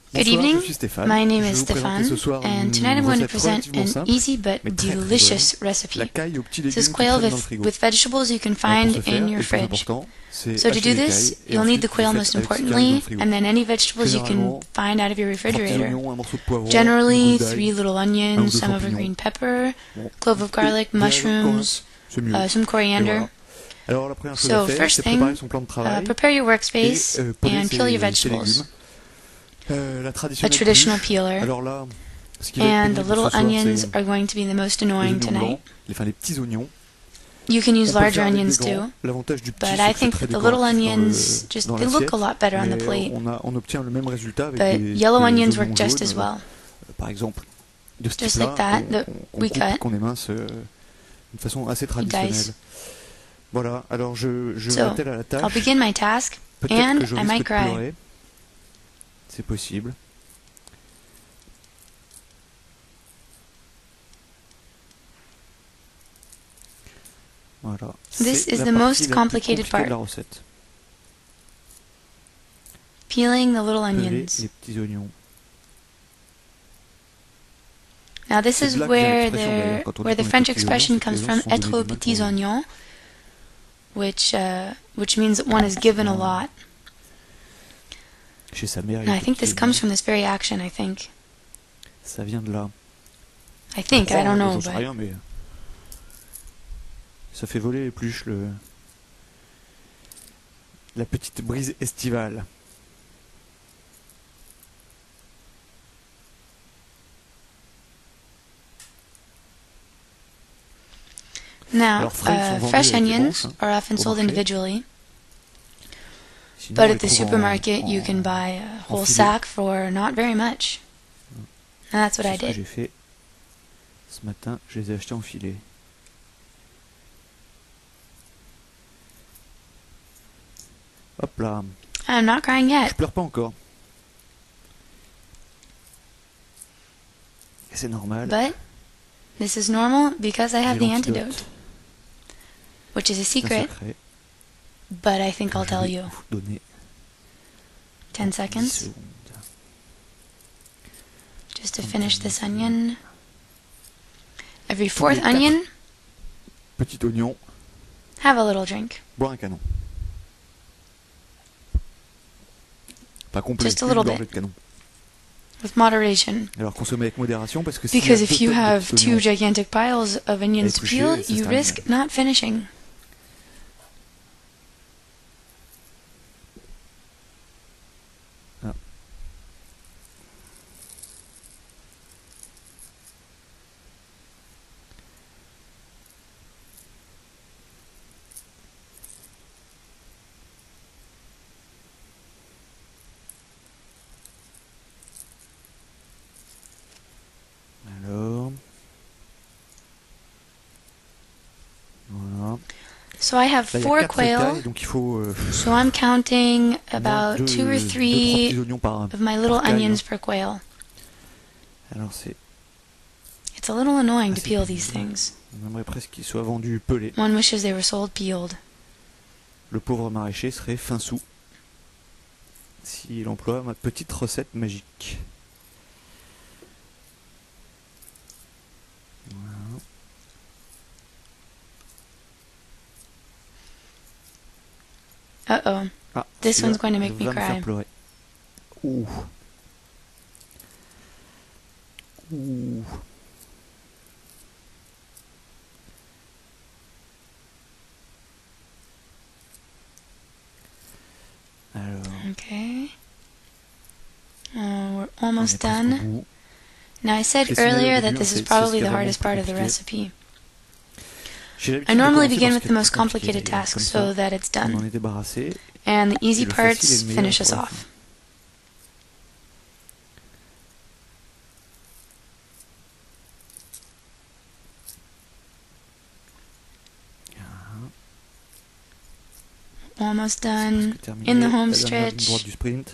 Good Bonsoir, evening. je suis Stéphane. My name Je vais is vous présenter Stefan, ce soir and tonight I'm une going to recette present relativement an simple, easy but mais très delicious bonne. recipe. La caille aux petits This légumes qui quail traînent dans le with, frigo. with vegetables you can Alors pour find ce faire, in et your le plus fridge. important, c'est So to acheter do les this, cailles et you'll need ensuite the quail vous most faites avec ce qu'il y a dans le importantly, frigo. and then any vegetables you can Généralement, find out of your 3 petits refrigerator. oignons, un morceau de poivron, une Generally, gousse 3 d'ail, little un ou onions, deux some of a champignons. green pepper, Bon. clove of garlic, Et mushrooms, c'est mieux. some Et coriander. voilà. Alors la première chose So à faire, first c'est thing, préparer son plan de travail prepare your et workspace peler and peel your ses légumes. vegetables. La A traditionnelle traditional peluche. peeler. Alors là, ce qui va être And the pénible little ce soir, onions c'est are going to be the most les annoying oignons tonight. blancs, les petits oignons. You can use On peut larger faire avec onions des grands. too, L'avantage du petit, but c'est I que c'est think très that the little décoratif onions dans they look a l'assiette, lot better on the mais plate. on obtient le même résultat avec But des yellow onions oignons work just jaunes, as well. par exemple, de ce Just type-là, like that, qu'on we coupe, cut. qu'on émince d'une façon assez traditionnelle. Dice. Voilà, alors je So, m'attelle à la I'll tâche. begin my task, Peut-être and que je I risque might de cry. pleurer. C'est possible. Voilà. This C'est is la the partie most la plus complicated compliquée de la part. recette. Peeling the little Peler onions. les petits oignons. Now this C'est is de là que vient where l'expression, d'ailleurs, quand on where dit the qu'on est French petits oignons, expression c'est que comes les gens from, se sont donné être du mal petits pour nous. oignons, which means that one is given a lot. Chez sa mère, il And y a I think des this petits comes oignons. from this very action, I think. Ça vient de là. I think, I don't know, J'en sais but rien, mais ça fait voler les pluches, la petite brise estivale. now, Alors, frais, ils sont vendus fresh avec les onions branches, are often au sold marché. individually, Sinon, but on at les the trouve supermarket you en can buy a whole filet. sack for not very much. And that's what C'est I ce que did. j'ai fait ce matin, je les ai achetés en filet. Hop là, I'm not crying je yet, pleure pas encore. Et c'est normal. but this is normal because I J'ai have the l'antidote. antidote, which is a C'est un secret, secret but I think que I'll je tell vais you. vous donner 10 10 seconds, secondes. just to finish this onion. Every Tous fourth les quatre. onion, Petit oignon, have a little drink. boire un canon. Pas complet, Just a une little gorgée bit. de canon. With moderation. Alors consommez avec modération parce que si Because if you have two gigantic piles of onions to Éplucher, peel, ça you sera risk not finishing. Ah. Alors, voilà. So I have Là, il y a 4 4 quail, écailles, donc il faut so I'm counting moins about deux 2 or trois 3 petits oignons par of my little caille, onions hein. per quail. Alors c'est, It's a little annoying to c'est peel pénible. these things. on aimerait presque qu'ils soient vendus pelés. One wishes they were sold peeled. Le pauvre maraîcher serait fin sous s'il emploie ma petite recette magique. Uh-oh. Ah, This celui-là one's going to make me va me cry. faire pleurer. Ouh. Ouh. Alors, Okay. We're on est almost presque au done. bout. Now I said Dessiner au earlier that début, this is c'est ce probably qui est the vraiment hardest plus part of the compliqué. recipe. J'ai l'habitude I de normally commencer begin par with ce the qui est most plus compliqué, complicated d'ailleurs. tasks Comme so ça, that it's on en done, est débarrassé. and the easy Et le facile parts est le meilleur finish us pour la off. Almost done. Presque terminé. In the home La dernière ligne stretch. droite du sprint.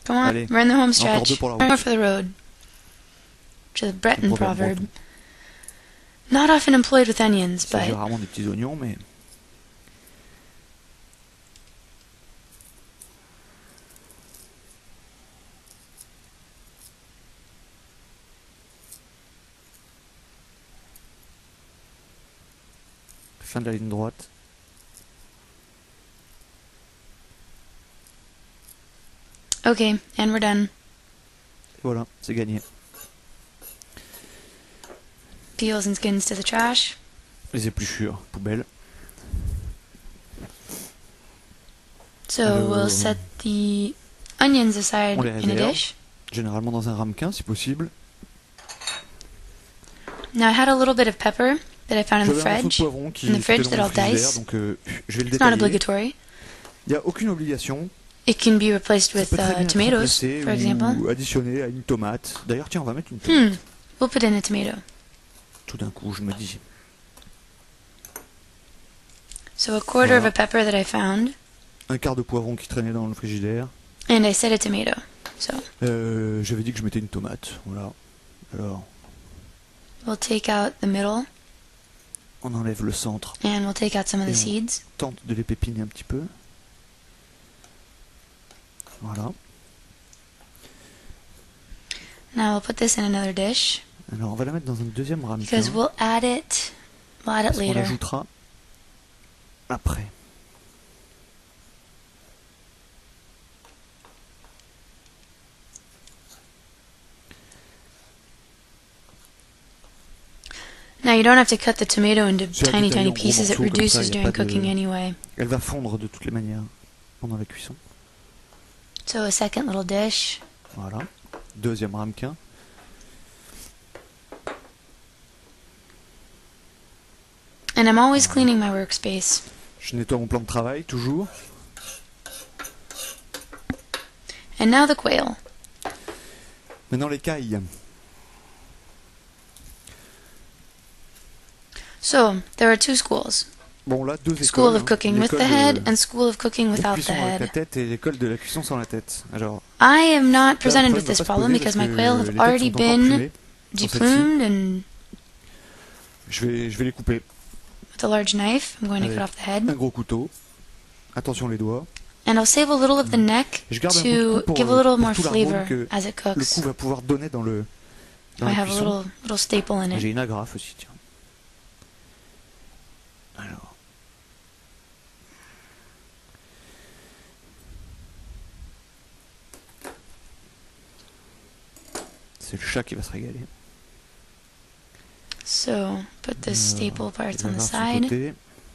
Come on, Allez, we're in the home encore deux stretch. pour la More route. for the road. Which is a Breton Proverbe proverb. breton. Not often employed with onions, Il s'agit but rarement des petits oignons, mais fin de la ligne droite. okay, and we're done. Et voilà, c'est gagné. Peels and skins to the trash. Les épluchures, poubelle. So Alors, we'll set the onions aside on les in a réserve. dish. Généralement dans un ramequin si possible. Now I had a little bit of pepper that I found in the J'avais un morceau de fridge. poivron qui in the était fridge dans that mon I'll frigidaire, dice. donc je vais le It's not détailler. obligatory. Il n'y a aucune obligation. It can be replaced Ça with peut très bien être tomatoes, remplacé for example. ou additionné à une tomate. D'ailleurs, tiens, on va mettre une tomate. We'll put in a tomato. Tout d'un coup, je me dis. So a quarter of Voilà. a pepper that I found, Un quart de poivron qui traînait dans le frigidaire. and I said a tomato. So J'avais dit que je mettais une tomate. Voilà. Alors, we'll take out the middle, on enlève le centre. and we'll take out some of the Et seeds. Tente de les pépiner un petit peu. Voilà. Now we'll put this in another dish, Alors, on va la mettre dans un deuxième ramequin. because we'll add it Parce qu'on later. l'ajoutera après. Now you don't have to cut the tomato into C'est à tiny, détailler tiny en gros pieces. It morceaux, comme ça, reduces y a during pas de- cooking anyway. Elle va fondre de toutes les manières pendant la cuisson. So a second little dish. Voilà. Deuxième ramequin. And I'm always cleaning my workspace. Je nettoie mon plan de travail, toujours. And now the quail. Maintenant les cailles. So there are two schools. Bon là, deux écoles. School of hein. cooking with the L'école head de and school of cooking la without the cuisson avec la head. tête et l'école de la cuisson sans la tête. Alors, I am not là, le presented problème with va this pas se problem poser because parce my que quail les have têtes already sont encore been plumées sur celle-ci. deplumed, and Je vais les couper. with a large knife I'm going to Allez. cut off the Un head. gros couteau. Attention les doigts. And I'll save a little of the neck Je garde un bout de to cou pour, give a little pour more tout l'arôme flavor que as it le cooks. coup va pouvoir donner dans I la have a cuisson. little staple in it. J'ai une agrafe aussi, tiens. Alors. C'est le chat qui va se régaler. So put the staple parts on the L'agrafe sur le side. côté.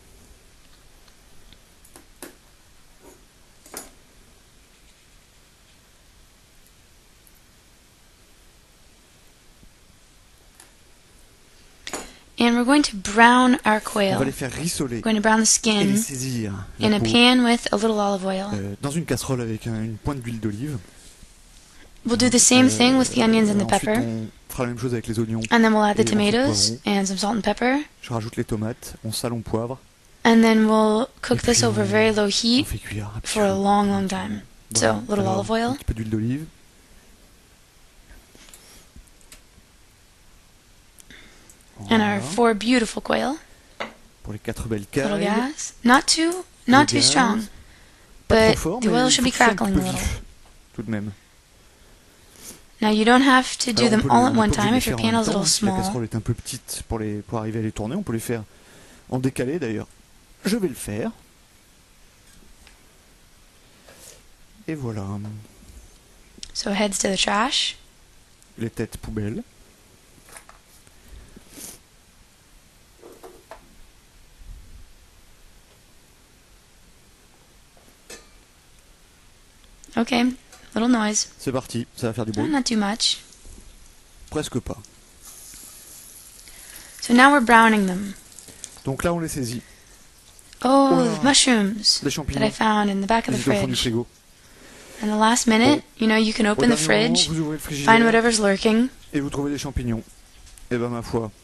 And we're going to brown our On quail. va les faire rissoler We're going to brown the et les skin saisir la in a peau, pan with a little olive oil. dans une casserole avec une pointe d'huile d'olive. We'll do the same thing with the onions and the Ensuite, pepper. on fera la même chose avec les oignons. And then we'll add the et les morceaux de tomatoes poivron. and some salt and pepper. Je rajoute les tomates, on sale, on poivre, And then we'll cook Et this puis over on- very low on heat fait cuire. un petit for a peu. long, long time. Voilà. So, little Alors, olive oil. Un petit peu d'huile d'olive. And our Voilà. 4 beautiful quail. Pour les 4 belles Little cailles. gas. Not too gaz. strong. Pas But trop fort, the mais oil il should faut be que ce soit un crackling petit a peu little. vif, tout de même. Now you don't have to do Alors, on them peut all les- at on est one pas obligé time de if les your faire en même panel's a temps, little Si la small. casserole est un peu petite pour arriver à les tourner, on peut les faire en décalé d'ailleurs. Je vais le faire. Et voilà. So heads to the trash. Les têtes poubelles. Okay, little noise. C'est parti, ça va faire du Oh, bruit. not too much. Presque pas. So now we're browning them. Donc là on les saisit. Oh, Oh là. the mushrooms Les that champignons. I found in the back of Ils the étaient au fond du fridge. frigo. And the last minute, you know, you can Au open the dernier moment, fridge, vous ouvrez le find frigidaire whatever's lurking. et vous trouvez des champignons. Et ben ma foi,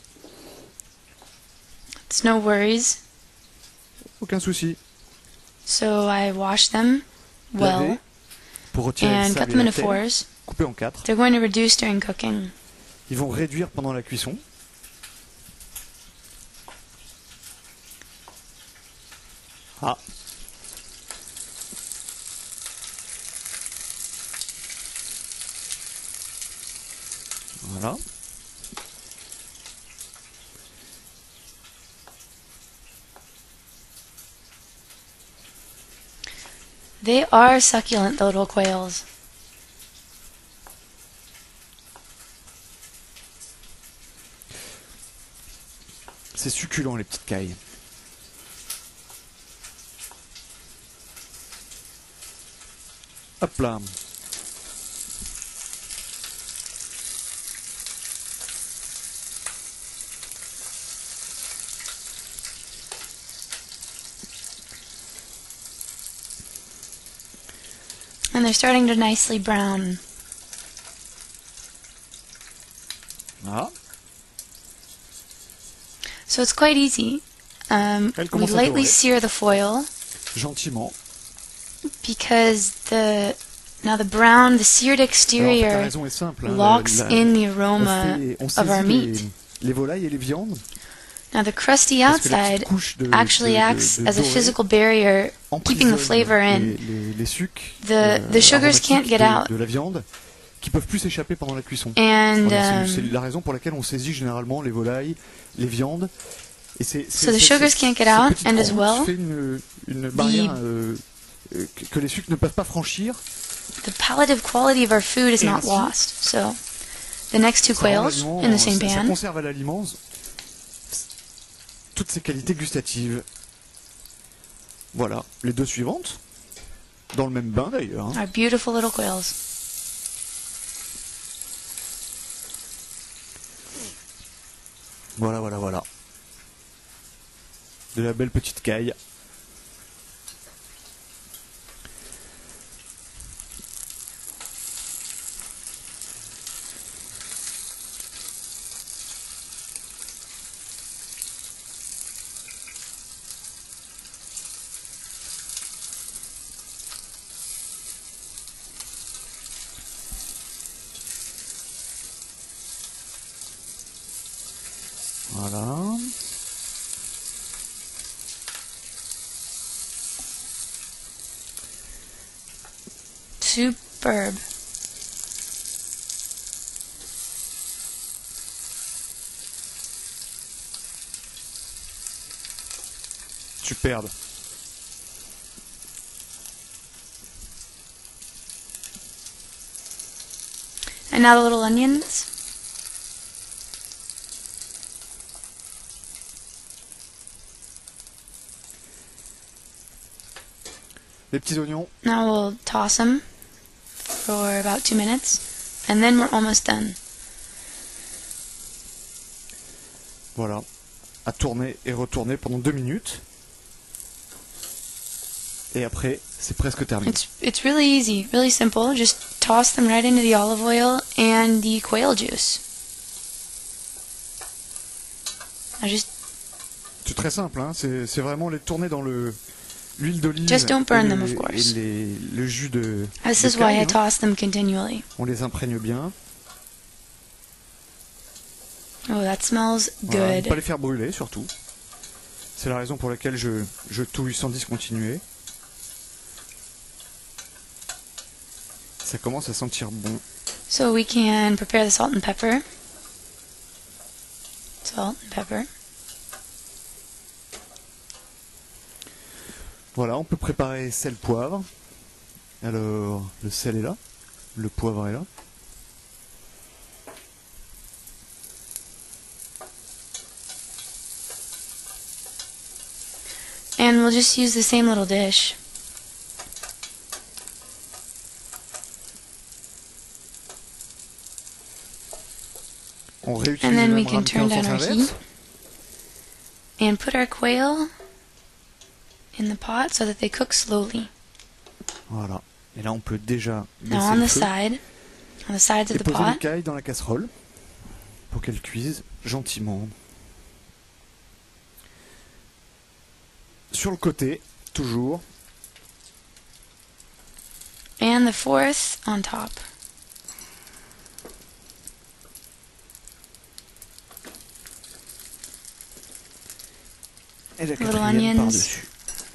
It's no worries. aucun souci. So I wash them well. Laver, pour retirer le and cut sable them et la into terre, fours. coupés en 4. They're going to reduce during cooking. Ils vont réduire pendant la cuisson. Ah. Voilà. They are succulent, the little quails. C'est succulent les petites cailles. Hop là. And they're starting to nicely brown. Voilà. So it's quite easy. Elle We commence à lightly dorer. sear the foil Gentiment. because the brown, the seared Alors, en fait, la exterior raison est simple. Hein. locks in the aroma On of our saisit meat. les volailles et les viandes. Now the crusty Parce que la outside petite couche de, actually acts as a doré physical barrier, keeping the emprisonne flavor in. les sucs The sugars can't get out. de la viande qui peuvent plus s'échapper pendant la cuisson. And Voilà, c'est la raison pour laquelle on saisit généralement les volailles, les viandes. Et So the sugars can't get out, and as well, fait une barrière que les sucres ne peuvent pas franchir. the palliative quality of our food is Et not ainsi, lost. So the next two Ça rend quails l'aliment- in the same ça pan. conserve à l'aliment toutes ses qualités gustatives. Voilà, les deux suivantes, dans le même bain d'ailleurs. Hein. Our beautiful little quails. Voilà, voilà, voilà. De la belle petite caille. Voilà. Superb. Superbe. And now the little onions. Les petits oignons. Now we'll toss them for about 2 minutes, and then we're almost done. Voilà. À tourner et retourner pendant 2 minutes. Et après, c'est presque terminé. It's really easy, really simple. Just toss them right into the olive oil and the quail juice. Now just C'est très simple, hein. C'est vraiment les tourner dans l'huile d'olive Just don't burn et, them, of course. le jus de This de is why caille, I hein. toss them continually. On les imprègne bien. Oh, that smells Voilà, ne good. pas les faire brûler surtout. C'est la raison pour laquelle je touille sans discontinuer. Ça commence à sentir bon. So we can prepare the salt and pepper. Salt and pepper. Voilà, on peut préparer sel poivre. Alors, le sel est là, le poivre est là. And we'll just use the same little dish. On réutilise And then le we même can ramequin turn au down sens our inverse. heat and put our quail in the pot so that they cook slowly. Voilà. Et là, on peut déjà Now baisser on le the feu side, on the sides et of the poser pot, l'écaille dans la casserole pour qu'elle cuise gentiment. Sur le côté, toujours, And the fourth on top. Et la Little quatrième onions. par-dessus.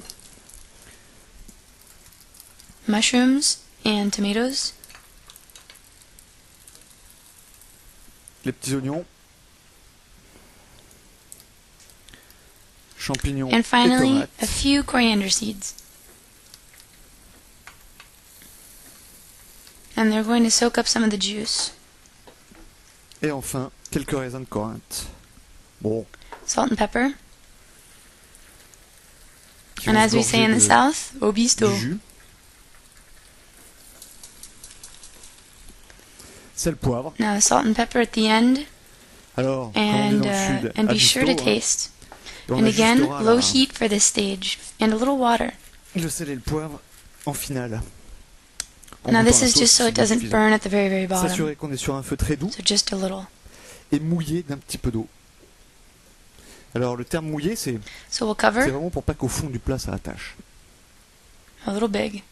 Mushrooms and tomatoes. Les petits oignons. Champignons And et finally, a tomates. few coriander seeds. And they're going to soak up some of the juice. Et enfin, quelques raisins de Corinthe. Bon. Salt and pepper. Qui And vont as se we say in the gorger South, obisto. du jus. Sel, poivre. Now salt and pepper at the end. Alors, comme on dit dans le sud, And be ajusto, sure to hein. taste. Et on And again, ajustera low heat for this stage. And a little water. le sel et le poivre en finale. En Now montant this la is sauce, just so it c'est doesn't suffisant. burn at the very, very bottom. S'assurer qu'on est sur un feu très doux So just a little. et mouillé d'un petit peu d'eau. Alors le terme mouillé, c'est So we'll cover vraiment pour pas qu'au fond du plat ça attache. a little big.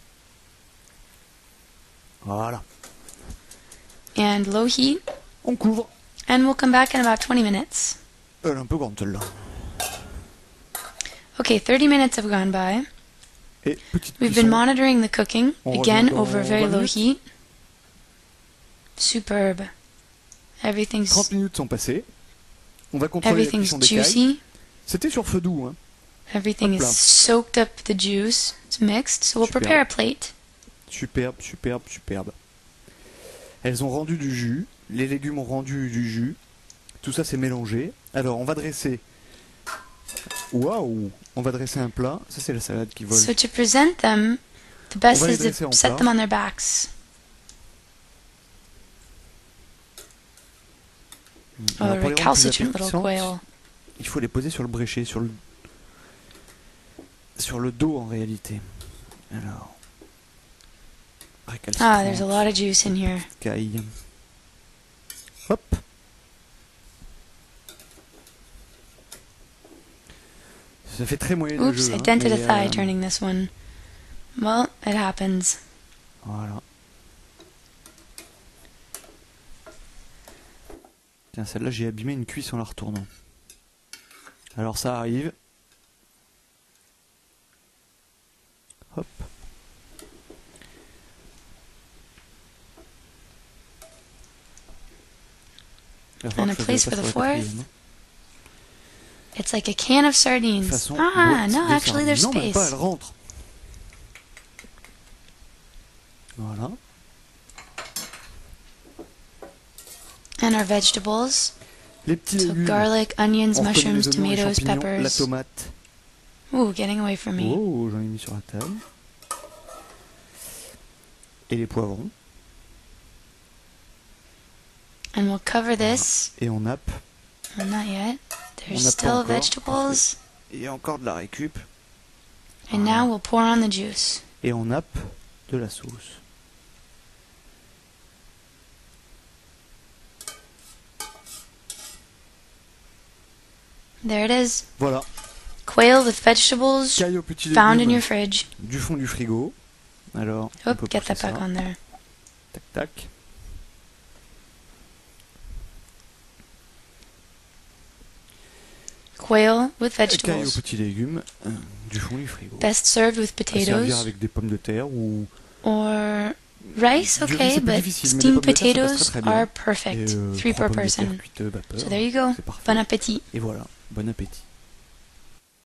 Voilà. And low heat. On couvre. And we'll come back in about 20 minutes. Elle est un peu grande celle-là. Okay, 30 minutes have gone by. Et petite We've been cuisson. monitoring the cooking, On again revient dans over very 20 low minutes. heat. Superb. 30 Everything's minutes sont passées. On va contrôler la cuisson des cailles. juicy. C'était sur feu doux. Hein. Everything Hop là. is soaked up the juice. It's mixed. So we'll Superbe. prepare a plate. Superbe, superbe, superbe. Elles ont rendu du jus. Les légumes ont rendu du jus. Tout ça c'est mélangé. Alors on va dresser... Waouh! On va dresser un plat. Ça c'est la salade qui vole. So to present them, the best On va les is dresser en to set plat. them on their backs. Oh, Alors, the pour les rendre plus recalcitrant little appétissantes, quail. il faut les poser sur le bréchet, sur le dos en réalité. Alors, Ah, there's a lot of juice in here. caille. Hop. Ça fait très moyen le Oops, jeu. I hein, dented a mais, thigh turning this one. Well, it happens. Voilà. Tiens, celle-là, j'ai abîmé une cuisse en la retournant. Alors ça arrive. Hop. Il va falloir And a que je place fasse for the la fourth. quatrième, hein. It's like a can of sardines. Façon Ah, boîte no, de actually there's sardines. Non, même pas, elle space. rentre. Voilà. And our vegetables. Les petits So légumes. garlic, onions, On reconnaît mushrooms, les oignons, les tomatoes, champignons, la peppers. tomate. Ooh, getting away from me. Oh, j'en ai mis sur la table. Et les poivrons. And we'll cover this. Et on nappe. Well, not yet. On There's n'a pas still encore. vegetables. Et encore de la récup. And now we'll pour on the juice. Et on nappe de la sauce. There it is. Voilà. Quail with vegetables Caille aux petits found in légumes your fridge. du fond du frigo. Alors, on Oh, peut get pousser that back ça. on there. Tac, tac. Quail with Caille aux vegetables. petits légumes du fond du frigo. Best served with À servir potatoes. avec des pommes de terre ou Or rice, Du riz, okay, c'est plus but difficile, mais les steamed pommes de terre, ça passe potatoes très, très bien. are et, perfect. 3 trois per pommes de terre person. cuites vapeur. So there you go. C'est parfait. Bon appétit. Et voilà, bon appétit.